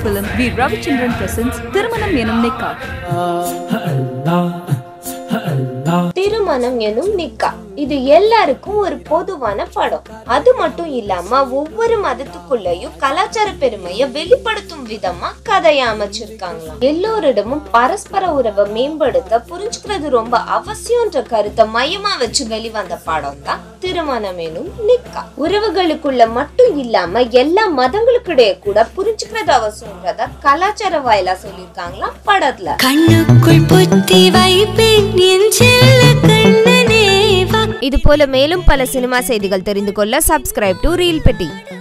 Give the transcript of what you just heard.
film V. Ravichandran presents Thirumanam Ennum Nikkah. திருமணம் எனும் நிக்கா இது எல்லாருக்கும் ஒரு பொதுவான படம். அது மட்டும் இல்லாம ஒவ்வொரு மதத்துக்குள்ளயும் கலாச்சார பெருமையை வெளிப்படுத்தும் விதமா கதையை அமைச்சிருக்காங்களாம். எல்லோரிடமும் பரஸ்பர உறவை மேம்படுத்த புரிஞ்சுக்கிறது ரொம்ப அவசியம்ன்ற கருத்தை மையமா வச்சு வெளிவந்த படம் தான் திருமணம் எனும் நிக்கா. உறவுகளுக்குள்ள மட்டும் இல்லாம எல்லா மதங்களுக்கிடையே கூட புரிஞ்சுக்கிறது அவசியம்ன்றத கலாச்சார வாயிலா சொல்லியிருக்காங்களாம் படத்துல. கண்ணுக்குள் புத்தி வைப்பேன் இது போல மேலும் பல சினிமா செய்திகள் தெரிந்து கொள்ள சப்ஸ்கிரைப் டு ரீல் பெட்டி.